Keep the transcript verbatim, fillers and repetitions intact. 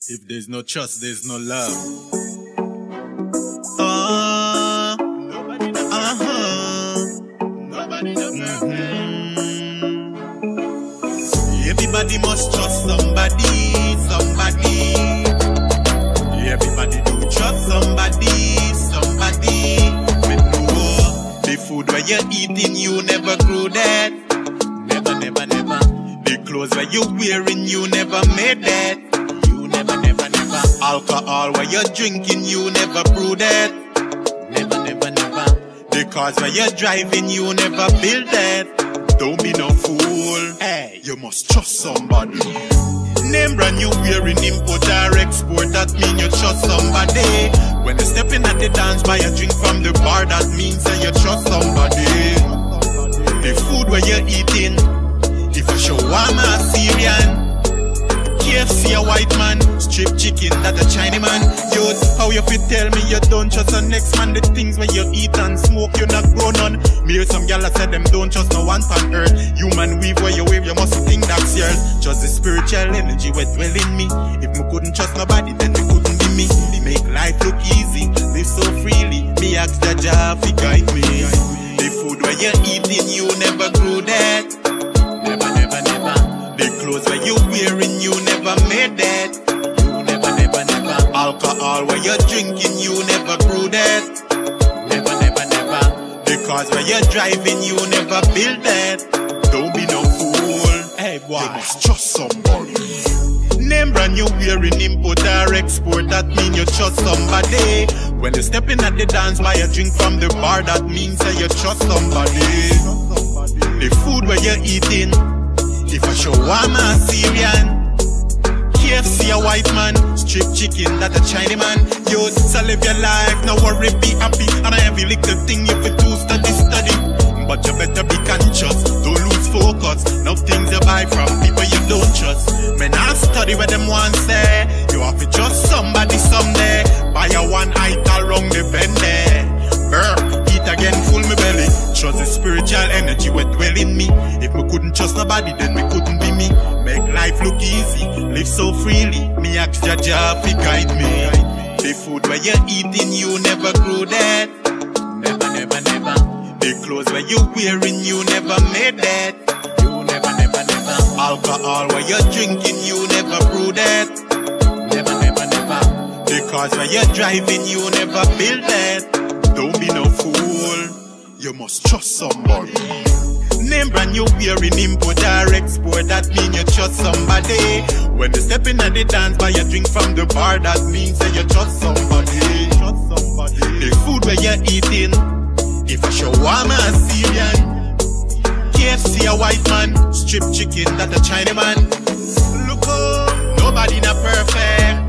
If there's no trust, there's no love. Uh, Nobody the uh-huh. Nobody the mm-hmm. Everybody must trust somebody, somebody. Everybody do trust somebody, somebody. With no, the food where you're eating, you never grew that. Never, never, never. The clothes where you're wearing, you never made that. Never, never, never. Alcohol where you're drinking, you never brew that. Never, never, never. The cars where you're driving, you never build that. Don't be no fool. Hey, you must trust somebody. Name brand you wearing, import or export, that mean you trust somebody. When you step in at the dance, buy a drink from the bar, that means that you trust somebody. The food where you're eating, if a shawarma a Syrian, K F C a white man, strip chicken that a Chinese man. Yo, how you fit tell me you don't trust the next man? The things when you eat and smoke you not grown on. Me hear some gyal said them don't trust no one on earth. Human weave where you wave, you must think that's yours. Just the spiritual energy we dwell in me. If me couldn't trust nobody, then me couldn't be me. Make life look easy, live so freely. Me ask Jah Jah fi guide me. The food where you're eating, you never grew that. Never, never, never. The clothes where you wearing, you never made that. You never, never, never. Alcohol where you're drinking, you never brew that. Never, never, never. The cars where you're driving, you never build that. Don't be no fool. Hey boy, you must trust somebody. Name brand you wearing, import or export, that mean you trust somebody. When you step in at the dance, buy a drink from the bar, that means that you trust somebody. The food where you're eating, if a shawarma a Syrian, K F C a white man, strip chicken that a Chinese man. Yo, so live your life, no worry, be happy. And every little thing you fit to study, study. But you better be conscious, don't lose focus. No things you buy from people you don't trust. Men I study where them want say, you have to trust somebody someday. Buy a one eye along the bend there. Brr, eat again, full me belly. Trust the spiritual energy we dwell in me. If me couldn't trust nobody, then me couldn't be me. Make life look easy, live so freely. Me ask Jah Jah fi guide me. The food where you're eating, you never grew that. Never, never, never. The clothes where you're wearing, you never made that. You never, never, never. Alcohol where you're drinking, you never brew that. Never, never, never. The cars where you're driving, you never build that. Don't be no fool. You must trust somebody. Name brand you wearing, import or export, that mean you trust somebody. When you step in at the dance, buy a drink from the bar, that means that you trust somebody. Trust somebody. The food where you're eating, if a shawarma a Syrian, K F C a white man, strip chicken that a Chinese man. Look up, nobody not perfect.